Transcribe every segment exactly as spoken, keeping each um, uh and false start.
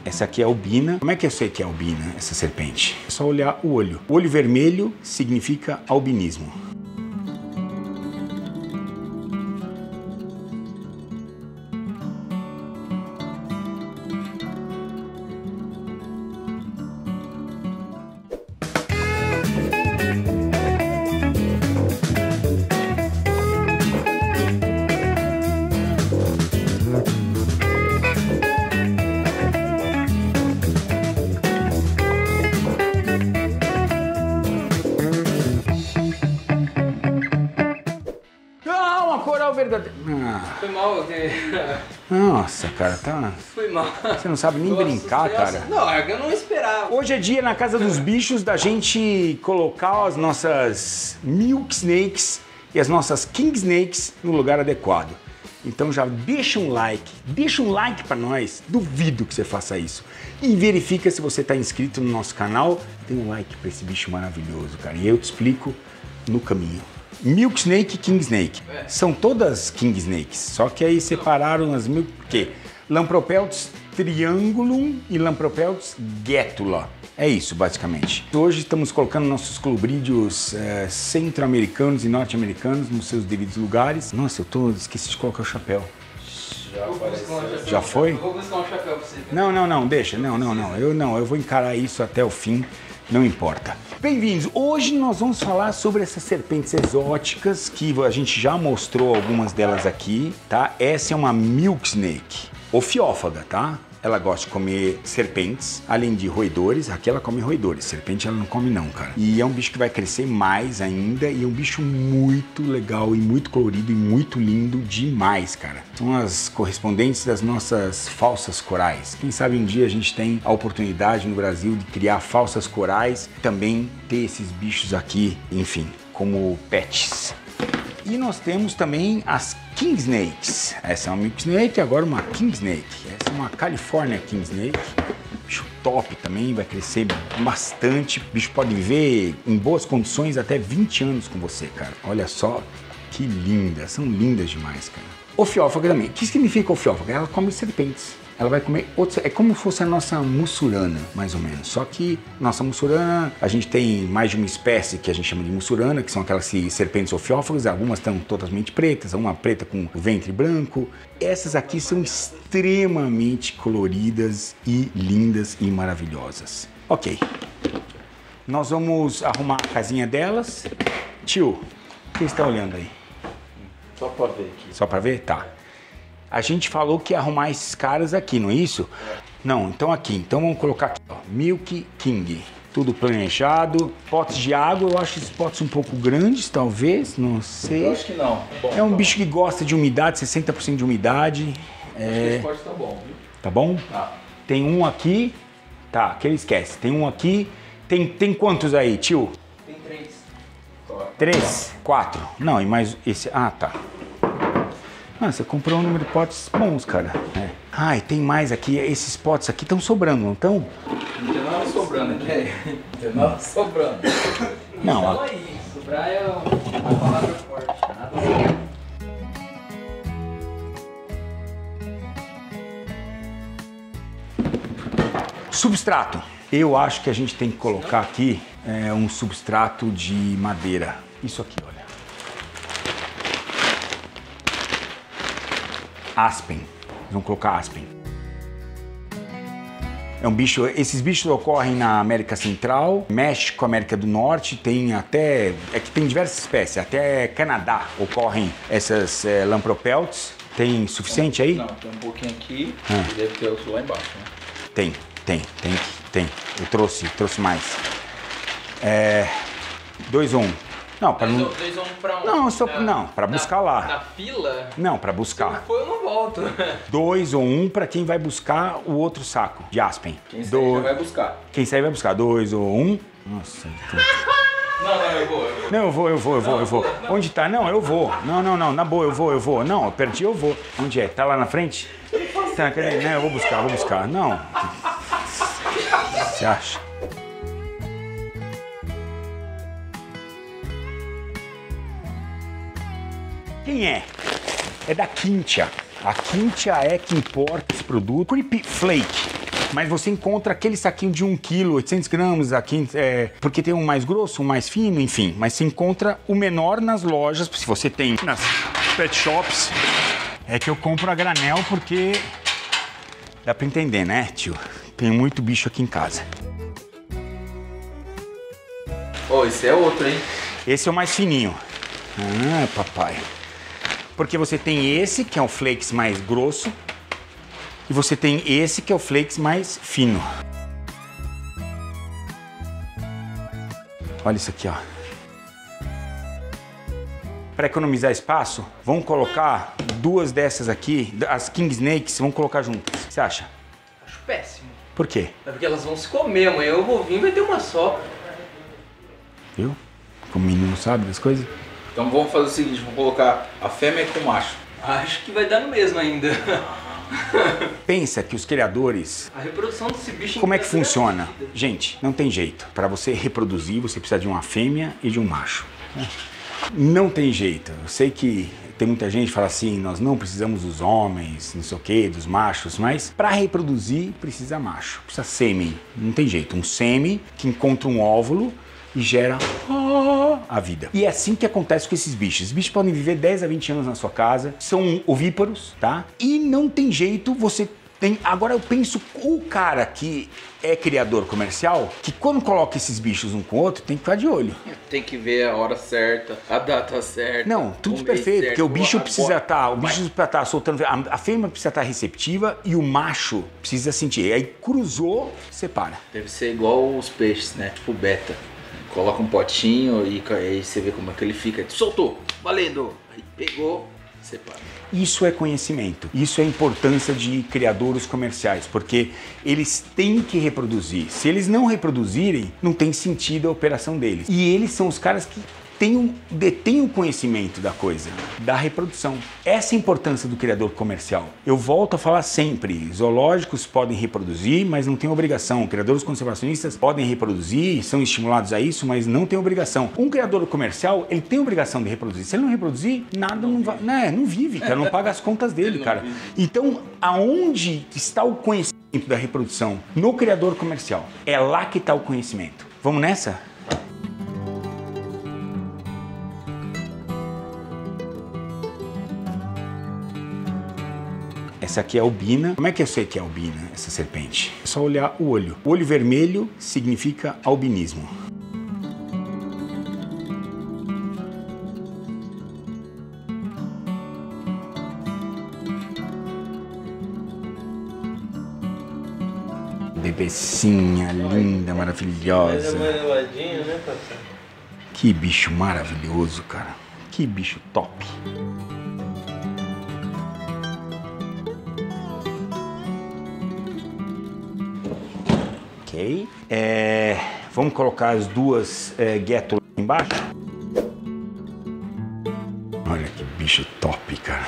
Essa aqui é albina. Como é que eu sei que é albina, essa serpente? É só olhar o olho. O olho vermelho significa albinismo. Verdadeiro. Ah. Foi mal. Nossa, cara, tá... Foi mal. Você não sabe nem Nossa, brincar, cara. Não, eu não esperava. Hoje é dia na Casa dos Bichos da gente colocar as nossas Milk Snakes e as nossas King Snakes no lugar adequado. Então já deixa um like, deixa um like pra nós. Duvido que você faça isso. E verifica se você tá inscrito no nosso canal. Tem um like pra esse bicho maravilhoso, cara. E eu te explico no caminho. Milk Snake e King Snake. É. São todas King Snakes, só que aí separaram as Milk... que? Lampropeltis triangulum e Lampropeltis getula. É isso, basicamente. Hoje estamos colocando nossos colubrídeos é, centro-americanos e norte-americanos nos seus devidos lugares. Nossa, eu tô... esqueci de colocar o chapéu. Já apareceu. Já foi? Eu vou buscar um chapéu pra você. Não, não, não, deixa. Não, não, não. Eu não, eu vou encarar isso até o fim. Não importa. Bem-vindos! Hoje nós vamos falar sobre essas serpentes exóticas que a gente já mostrou algumas delas aqui, tá? Essa é uma Milk Snake, ofiófaga, tá? Ela gosta de comer serpentes, além de roedores. Aqui ela come roedores, serpente ela não come não, cara. E é um bicho que vai crescer mais ainda e é um bicho muito legal e muito colorido e muito lindo demais, cara. São as correspondentes das nossas falsas corais. Quem sabe um dia a gente tem a oportunidade no Brasil de criar falsas corais, também ter esses bichos aqui, enfim, como pets. E nós temos também as King Snakes. Essa é uma Milk Snake e agora uma King Snake. Essa é uma California King Snake. Bicho top também, vai crescer bastante. O bicho pode viver em boas condições até vinte anos com você, cara. Olha só que lindas, são lindas demais, cara. Ofiófaga também. O que significa ofiófaga? Ela come serpentes. Ela vai comer outros, é como se fosse a nossa mussurana, mais ou menos. Só que nossa mussurana, a gente tem mais de uma espécie que a gente chama de mussurana, que são aquelas serpentes ofiófagas. Algumas estão totalmente pretas, uma preta com o ventre branco. Essas aqui são extremamente coloridas e lindas e maravilhosas. Ok, nós vamos arrumar a casinha delas. Tio, o que você está olhando aí? Só para ver aqui. Só para ver? Tá. A gente falou que ia arrumar esses caras aqui, não é isso? É. Não, então aqui. Então vamos colocar aqui, ó, Milk King. Tudo planejado. Potes de água, eu acho esses potes um pouco grandes, talvez, não sei. Eu acho que não. Bom, é um tá bicho que gosta de umidade, sessenta por cento de umidade. Acho é... que esse pote tá bom, viu? Tá bom? Tá. Tem um aqui. Tá, aquele esquece. Tem um aqui. Tem, tem quantos aí, tio? Tem três. Três? Quatro. Não, e mais esse... Ah, tá. Ah, você comprou um número de potes bons, cara. É. Ah, e tem mais aqui. Esses potes aqui estão sobrando, não estão? Não tem nada sobrando aqui. Não tem nada sobrando. Não, então, aí, sobrar é uma palavra forte. Nada sobrando. Substrato. Eu acho que a gente tem que colocar aqui é, um substrato de madeira. Isso aqui, olha. Aspen. Vamos colocar aspen. É um bicho, esses bichos ocorrem na América Central, México, América do Norte, tem até, é que tem diversas espécies, até Canadá ocorrem essas é, Lampropeltis. Tem suficiente aí? Não, tem um pouquinho aqui ah. e deve ter outro lá embaixo, né? Tem, tem, tem, tem. Eu trouxe, trouxe mais. É, dois ou um. Não, para não. Dois ou um para um. Não, só na, não, para buscar lá. Na fila? Não, para buscar. Se não for, eu não volto. Dois ou um para quem vai buscar o outro saco de aspen. Quem sair Do... já vai buscar. Quem sair vai buscar. Dois ou um. Nossa. Tô... Não, não, eu vou, eu vou. Não, eu vou, eu vou, eu vou, não, eu vou. Não. Onde tá? Não, eu vou. Não, não, não, na boa, eu vou, eu vou. Não, eu perdi, eu vou. Onde é? Tá lá na frente? Tá, cadê? Não, eu vou buscar, vou buscar. Não. Você acha? Quem é? É da Quintia. A Quintia é que importa esse produto. Creepy Flake. Mas você encontra aquele saquinho de um quilo, oitocentos gramas, aqui, é, porque tem um mais grosso, um mais fino, enfim. Mas você encontra o menor nas lojas, se você tem nas pet shops. É que eu compro a granel porque dá pra entender, né, tio? Tem muito bicho aqui em casa. Ô, oh, esse é outro, hein? Esse é o mais fininho. Ah, papai. Porque você tem esse, que é o flakes mais grosso, e você tem esse, que é o flakes mais fino. Olha isso aqui, ó. Para economizar espaço, vamos colocar duas dessas aqui, as King Snakes, vamos colocar juntas. O que você acha? Acho péssimo. Por quê? É porque elas vão se comer, amanhã eu vou vir e vai ter uma só. Viu? Como o menino sabe das coisas. Então vamos fazer o seguinte, vamos colocar a fêmea com o macho. Acho que vai dar no mesmo ainda. Pensa que os criadores... A reprodução desse bicho... Como é que funciona? Gente, não tem jeito. Para você reproduzir, você precisa de uma fêmea e de um macho. Não tem jeito. Eu sei que tem muita gente que fala assim, nós não precisamos dos homens, não sei o que, dos machos, mas para reproduzir precisa macho, precisa sêmen. Não tem jeito. Um sêmen que encontra um óvulo e gera a vida. E é assim que acontece com esses bichos. Os bichos podem viver dez a vinte anos na sua casa, são ovíparos, tá? E não tem jeito, você tem... Agora eu penso, o cara que é criador comercial, que quando coloca esses bichos um com o outro, tem que ficar de olho. Tem que ver a hora certa, a data certa. Não, tudo perfeito, certo, porque o bicho precisa estar, o bicho precisa estar soltando, a, a fêmea precisa estar receptiva e o macho precisa sentir. Aí cruzou, separa. Deve ser igual os peixes, né? Tipo beta. Coloca um potinho e aí você vê como é que ele fica. Soltou, valendo. Aí pegou, separa. Isso é conhecimento, isso é a importância de criadores comerciais, porque eles têm que reproduzir. Se eles não reproduzirem, não tem sentido a operação deles. E eles são os caras que têm, detêm o conhecimento da coisa, da reprodução. Essa é a importância do criador comercial. Eu volto a falar sempre, zoológicos podem reproduzir, mas não tem obrigação. Criadores conservacionistas podem reproduzir, são estimulados a isso, mas não tem obrigação. Um criador comercial, ele tem obrigação de reproduzir. Se ele não reproduzir, nada não vai... Né, não vive, cara, não paga as contas dele, cara. Então, aonde está o conhecimento da reprodução? No criador comercial. É lá que está o conhecimento. Vamos nessa? Essa aqui é albina. Como é que eu sei que é albina, essa serpente? É só olhar o olho. O olho vermelho significa albinismo. Bebecinha linda, maravilhosa. Né, que bicho maravilhoso, cara. Que bicho top. Ok. É, vamos colocar as duas é, ghetto embaixo. Olha que bicho top, cara.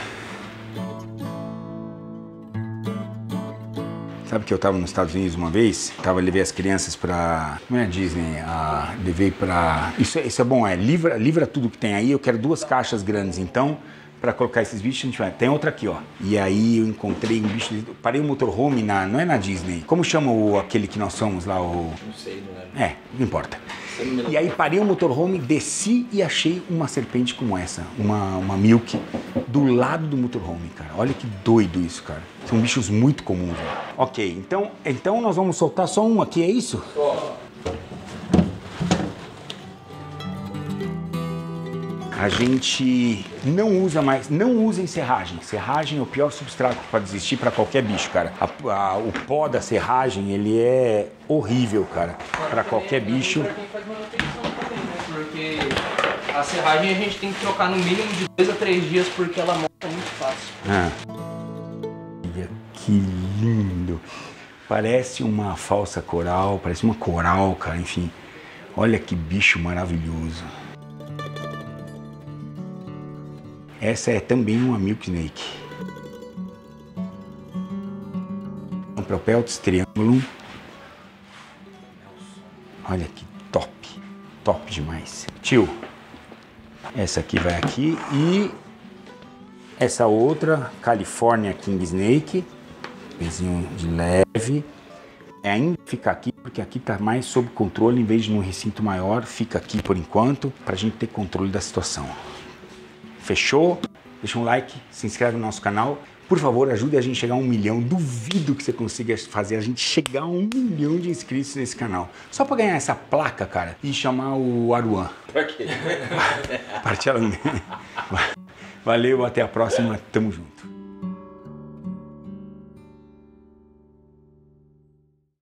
Sabe que eu tava nos Estados Unidos uma vez? Tava, levei as crianças pra... Não é a Disney, a, levei pra... Isso, isso é bom, é livra, livra tudo que tem aí. Eu quero duas caixas grandes, então, pra colocar esses bichos, a gente vai... Tem outra aqui, ó. E aí eu encontrei um bicho... Parei um motorhome, na, não é na Disney. Como chama o, aquele que nós somos lá, o... Não sei, não lembro. É, não importa. E aí parei o motorhome, desci e achei uma serpente como essa, uma, uma milk, do lado do motorhome, cara. Olha que doido isso, cara. São bichos muito comuns, né? Ok, então, então nós vamos soltar só um aqui, é isso? Só. A gente não usa mais, não usem serragem. Serragem é o pior substrato que pode existir para qualquer bicho, cara. A, a, o pó da serragem, ele é horrível, cara, para qualquer bicho. Pra quem faz manutenção também, né? Porque a serragem a gente tem que trocar no mínimo de dois a três dias porque ela morre muito fácil. Ah. Olha que lindo. Parece uma falsa coral, parece uma coral, cara, enfim. Olha que bicho maravilhoso. Essa é também uma milk snake. Um Propeltis triangulum. Olha que top, top demais. Tio, essa aqui vai aqui e essa outra, California King Snake, pezinho de leve. é ainda ficar aqui, porque aqui tá mais sob controle, em vez de num recinto maior, fica aqui por enquanto, pra gente ter controle da situação. Fechou? Deixa um like, se inscreve no nosso canal. Por favor, ajude a gente a chegar a um milhão. Duvido que você consiga fazer a gente chegar a um milhão de inscritos nesse canal. Só pra ganhar essa placa, cara, e chamar o Aruan. Pra quê? Partilha. Valeu, até a próxima. Tamo junto.